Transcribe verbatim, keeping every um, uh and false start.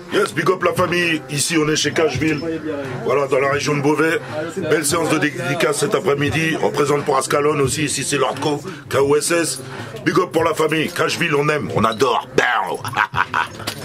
Yes, big up la famille. Ici, on est chez Cashville. Voilà, dans la région de Beauvais. Belle séance de dédicace cet après-midi. On présente pour Ascalon aussi. Ici, c'est Lordco, K O S S. Big up pour la famille. Cashville, on aime, on adore.